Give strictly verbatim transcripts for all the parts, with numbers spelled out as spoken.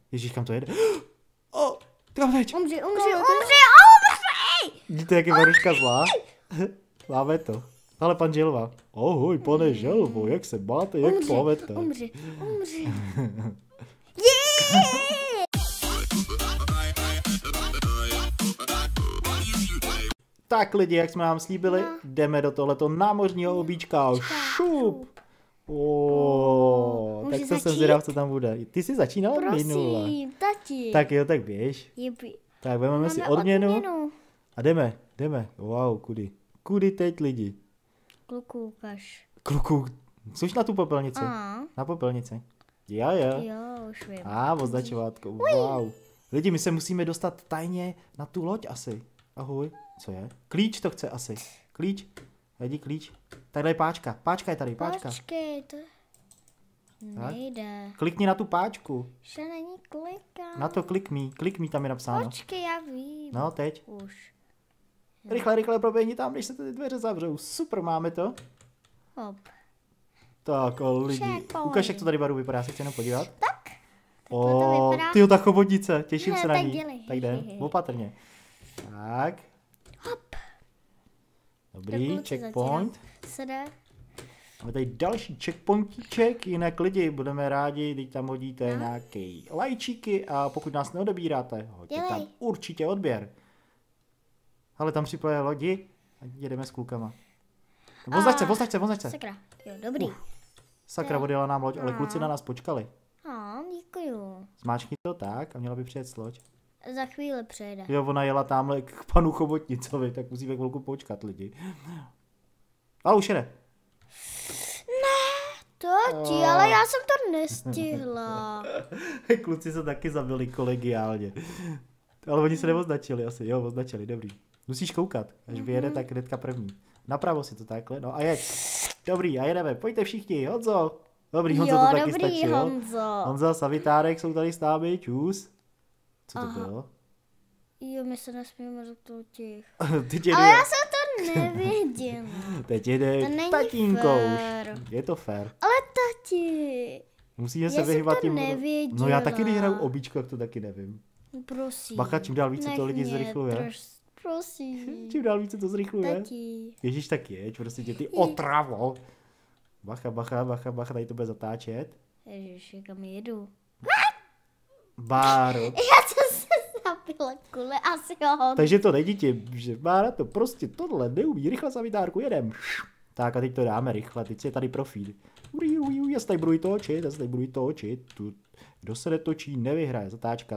Ježíš, kam to jede? O, kam teď? Umři, umři, umři, umři! Vidíte, jak je Maruška zlá? Máme to. Ale pan Želva. Ahoj, pane Želvo, jak se máte, jak Umři, plavete? umři, umři. Tak lidi, jak jsme vám slíbili, jdeme do tohleto námořního obíčka. Šup! Oh, tak to jsem zvědav, co tam bude. Ty jsi začínala minule. Prosím, tati. Tak jo, tak běž. Jebi. Tak vezmeme si odměnu, odměnu a jdeme, jdeme. Wow, kudy. Kudy teď lidi? Kluku, ukaž. Kluku, jsi na tu popelnici? A. Na popelnici. Jo, jo. Jo, už vím. A, označovátko, wow. Lidi, my se musíme dostat tajně na tu loď asi. Ahoj, co je? Klíč to chce asi. Klíč, jdi klíč. Tady je páčka, páčka je tady, páčka. Počkej, to nejde. Klikni na tu páčku. Že není klika. Na to klikni, klikni, tam je napsáno. Počkej, já vím. No, teď. Už. Rychle, rychle proběhni tam, když se ty dveře zavřou. Super, máme to. Hop. Tak, o, lidi. Checkpoint. Ukaž, jak to tady baru vypadá, se chci jenom podívat. Tak. O, tyjo, ta chobotnice, těším Ne, se na tak ní. dělej. Tak jdem, opatrně. Tak. Hop. Dobrý, Dokud se checkpoint. Sede. Máme tady další checkpointíček, jinak lidi, budeme rádi, když tam hodíte No. nějaký lajčíky a pokud nás neodebíráte, hoďte Dělej. tam určitě odběr. Ale tam připoje lodi a jedeme s klukama. Voznač se, voznač se, voznač se. Sakra. Jo, dobrý. Uf. Sakra, odjela nám loď, ale No. kluci na nás počkali. A, děkuju. Zmáčkni to tak a měla by přijet loď. Za chvíli přejde. Jo, ona jela tamhle k panu Chobotnicovi, tak musíme chvilku počkat lidi. Ale už jede. Tati, Oh. ale já jsem to nestihla. Kluci se taky zabili kolegiálně. Ale oni se neoznačili asi, jo, označili, dobrý. Musíš koukat, až vyjede, tak hnedka první. Napravo si to takhle, no a jeď. Dobrý, a jedeme, pojďte všichni, Honzo. Dobrý, Honzo, Jo, to taky dobrý, stačil. Honzo. Honza, Savitárek jsou tady s námi, čus. Co to Aha. bylo? Jo, my se nesmíme do těch. Teď jede, Ale já jsem to nevěděla. teď jede To není tatínko fér. už. Je to fér. Ale tati. Musíme Já se jsem vyhýbat to tím. nevěděla. No já taky, když hraju obíčko, tak to taky nevím. Prosím. Bacha, čím dál více Nech to lidi mě zrychluje. troš- Prosím. Čím dál více to zrychluje. Tati. Ježíš, tak jeď, prostě tě ty otravo. Bacha, bacha, bacha, bacha, tady to bude zatáčet. Ježiši, kam jedu? Báro. Já jsem se zabila kule, asi ho. Takže to nejdi ti, že Bára to prostě tohle neumí. Rychle Savitárku, jedem. Tak a teď to dáme rychle, teď je tady profil. Uri, uri, uri, já se tady budu i točit, já se tady budu i točit. Tu. Kdo se netočí, nevyhraje, zatáčka.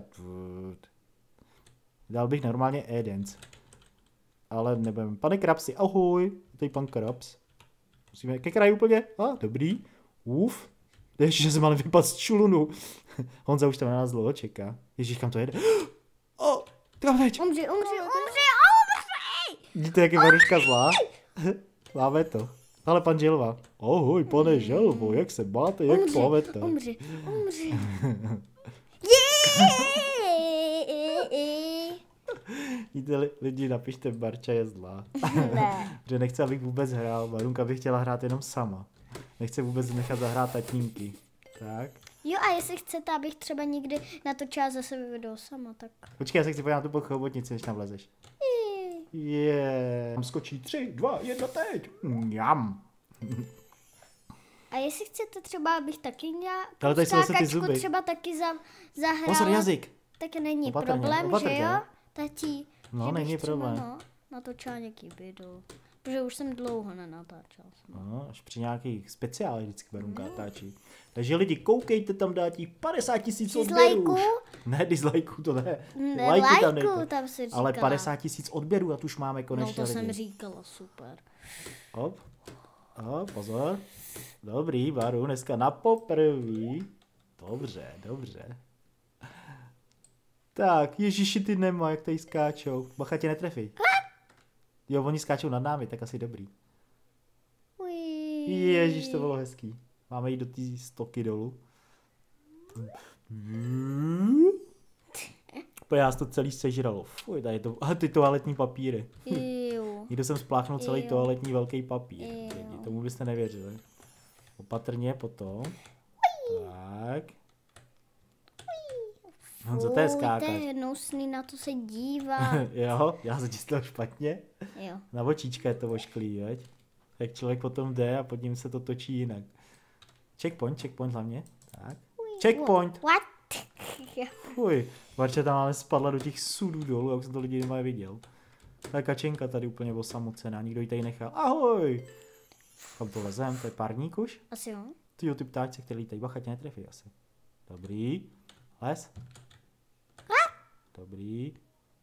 Dal bych normálně e-dance. Ale nebudem. Pane Krapsi, ahoj. Tady pan Kraps. Musíme ke kraji úplně. A, ah, dobrý. Uf. Ještě, že jsem mal vypad z člunu. Honza už tam na nás dlouho čeká. Ježíš, kam to jede? O, oh, kam teď? Umři, umři, umři, umři. Vidíte, jak je Maruška zlá? Máme to. Ale pan Želva. Ahoj, pane Želvo, jak se máte, jak Umři, plavete? umři, umři. Víte, li, lidi, napište, Barča je zlá. Ne. Že nechce, abych vůbec hrál. Marunka by chtěla hrát jenom sama. Nechce vůbec nechat zahrát tatínky. Tak. Jo, a jestli chcete, abych třeba někdy natočila zase video sama, tak... Počkej, já se chci podívat na tu chobotnici, než tam vlezeš. Je. Tam skočí tři, dva, jedna, teď. Mňam. A jestli chcete třeba, abych taky měla Ale tady jsou zase ty skákačku zuby. třeba taky za, zahrála, Pozor, jazyk. tak není Opatrně, problém, opatrně. že jo, tati? No, že bych není třeba, problém. No, natočila nějaký video, protože už jsem dlouho nenatáčela. No, až při nějakých speciálech vždycky Barunka natáčí. Takže lidi, koukejte, tam dá ti padesát tisíc odběrů. Dislikeů? Ne, dislikeů to ne. Ne, Lajky tam lajků dejte. tam si říkala. Ale padesát tisíc odběrů a tu už máme konečně No to lidi. jsem říkala, super. Hop. Hop, pozor. Dobrý, Baru, dneska na poprvý. Dobře, dobře. Tak, ježiši, ty nemá, jak tady skáčou. Bacha, tě netrefí. Jo, oni skáčou nad námi, tak asi dobrý. Ují. Ježiš, to bylo hezký. Máme jít do té stoky dolů. Po nás to celý sežralo. Fuj, tady je to, a ty toaletní papíry. Jo. Někdo jsem spláchnul celý Jo. toaletní velký papír. Jo. Lidi, tomu byste nevěřili. Opatrně potom. Tak. Honzo, to je Fuj, skákač. to je hnusný, na to se dívá. Jo, já se ti z toho špatně. Jo. Na očička je to ošklý, veď? Jak člověk potom jde a pod ním se to točí jinak. Checkpoint, checkpoint hlavně. Tak. Checkpoint! What? Fuj, Varče tam máme spadla do těch sudů dolů, jak jsem to lidi nemají viděl. Ta kačenka tady úplně osamocená, nikdo ji tady nechal. Ahoj! Kam to lezem, to je párník už? Asi jo. Ty ty ptáčci, který lítají, bacha, tě netrefí asi. Dobrý. Les. Dobrý.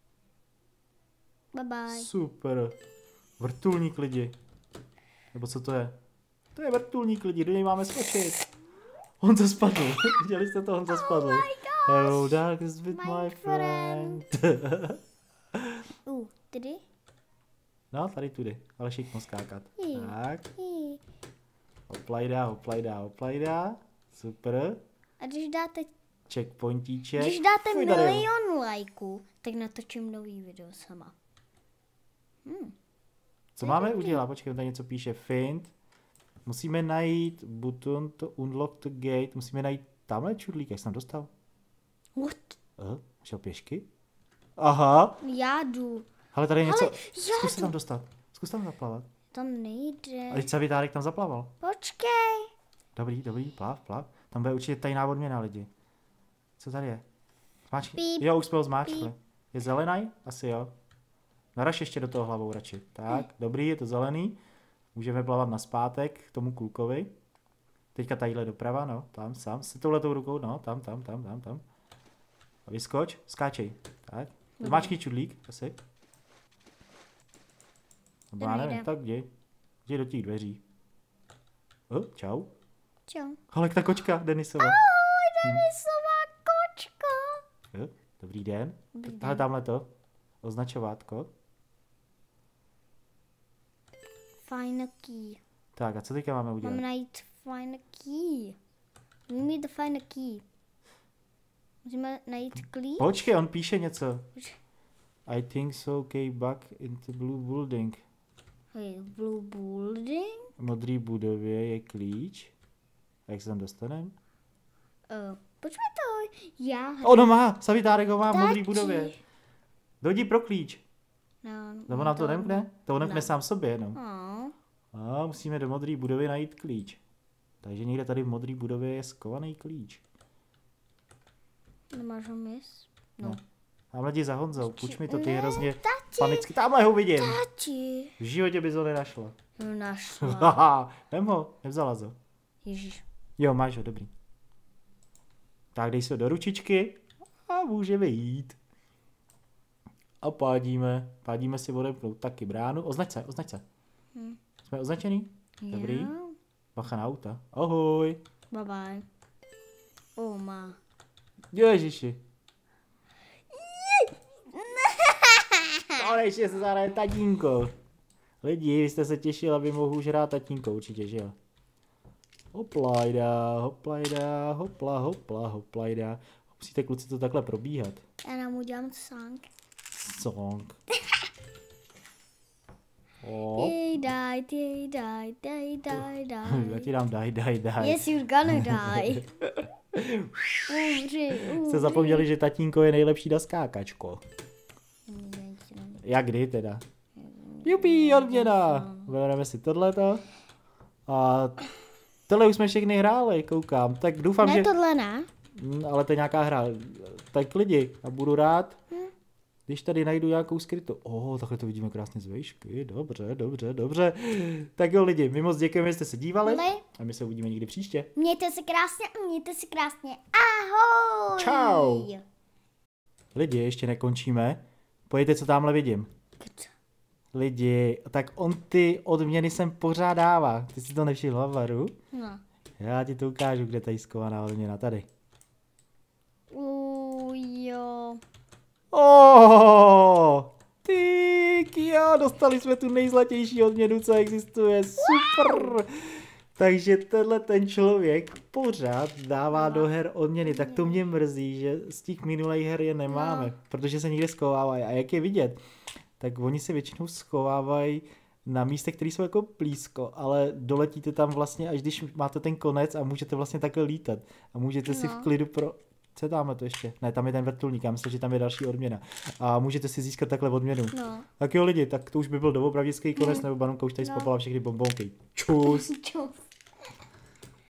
Bye bye. Super. Vrtulník lidi. Nebo co to je? To je vrtulník lidi, do něj máme skočit. On to spadl. Viděli jste to, on to spadl. Oh my gosh. Hello darkness with my, My friend. Uh, tady? No, tady tudy, ale šikmo skákat. Hmm. Tak, Jí. hoplajda, hoplajda, hoplajda. Super. A když dáte, Checkpointíček. když dáte Fuj, tady jo. milion lajků, tak natočím nový video sama. Hmm. Co máme udělat? Počkej, tady něco píše. Find. Musíme najít button to unlock the gate. Musíme najít tamhle čudlík, jak jsem tam dostal. What? Uh, šel pěšky? Aha. Já jdu. Ale tady je něco. já Zkus se jdu. tam dostat. Zkus tam zaplavat. Tam nejde. A teď se Vitárek tam zaplaval. Počkej. Dobrý, dobrý, plav, plav. Tam bude určitě tajná odměna lidi. Co tady je? Zmáčkni. Píp. Jo, už jsme ho zmáčkli. Píp. Je zelený? Asi jo. Naraž ještě do toho hlavou radši. Tak, Hm. dobrý, je to zelený. Můžeme plavat na zpátek k tomu klukovi. Teďka tadyhle doprava, no, tam, sám, s touhletou rukou, no, tam, tam, tam, tam, tam. A vyskoč, skáčej. Tak, zmáčkni čudlík, asi. Nebo já nevím, nejde. tak jdi. Jdi do těch dveří. Oh, čau. Čau. Ale ta kočka, Denisova. Ahoj, Denisová kočka. Jo, dobrý den. Dobrý den. Tahle tamhle to. Označovátko. Find a key. Tak a co teďka máme udělat? Mám najít find a key. We need to find a key. Musíme najít klíč. Počkej, on píše něco. I think so, okay, back into blue building. Hej, blue building. V modré budově je klíč. A jak se tam dostaneme? Uh, počkej to. Já. Ono má, Savitárek ho má v modré Tati. budově. Dojdi pro klíč. No, Nebo nám to nemkne? To nemkne Ne. sám sobě, no. Oh. A musíme do modré budovy najít klíč. Takže někde tady v modré budově je skovaný klíč. Nemáš ho mis? No. No. Tamhle jdi za Honzou, puč mi to, ty Ne, hrozně Tati. panicky. Tamhle ho vidím. Tati. V životě bys ho nenašla. Jo, našla. Haha, vem ho, nevzala ho. Ježíš. Jo, máš ho, dobrý. Tak dej se do ručičky a můžeme jít. A pádíme, pádíme si odemknout taky bránu. Označ se, označ se. Hm. Jsme označený? Dobrý. Jo. Bacha na auta. Ahoj. Bye bye. Oh, má. Ježiši. Konečně se zahraje tatínko. Lidi, vy jste se těšili, aby mohl už hrát tatínko, určitě, že jo? Hoplajda, hoplajda, hopla, hopla, hoplajda. Musíte kluci to takhle probíhat. Já nám udělám song. Song. O, Jej, daj, jej, daj, daj, daj, já daj. ti dám daj, daj, daj. Yes, you're gonna die. Umři, umři. Jste zapomněli, že tatínko je nejlepší na skákačko. Jak kdy teda? Jupí, odměna! Bereme si tohleto. A tohle už jsme všechny hráli, koukám. Tak doufám, Ne, že... tohle ne. Mm, ale to je nějaká hra. Tak lidi, a budu rád, když tady najdu nějakou skrytou. O, takhle to vidíme krásně z výšky. Dobře, dobře, dobře. Tak jo lidi, my moc děkujeme, že jste se dívali. Ale A my se uvidíme někdy příště. mějte se krásně a mějte se krásně. Ahoj. Čau. Lidi, ještě nekončíme. Pojďte, co tamhle vidím. Lidi, tak on ty odměny sem pořád dává. Ty si to nevšiml, Varu? No. Já ti to ukážu, kde tady skovaná odměna. Tady. Uh, jo. Oh, ty jo, dostali jsme tu nejzlatější odměnu, co existuje. Super. Takže tenhle ten člověk pořád dává do her odměny. Tak to mě mrzí, že z těch minulých her je nemáme, No. protože se někde schovávají. A jak je vidět, tak oni se většinou schovávají na místech, které jsou jako blízko, ale doletíte tam vlastně, až když máte ten konec a můžete vlastně takhle lítat. A můžete si v No. klidu pro... Co je tamhle to ještě? Ne, tam je ten vrtulník, já myslím, že tam je další odměna. A můžete si získat takhle odměnu. No. Tak jo lidi, tak to už by byl doopravdický konec, Mm. nebo Banunka už tady No. spopala všechny bombonky. Čus. Čus.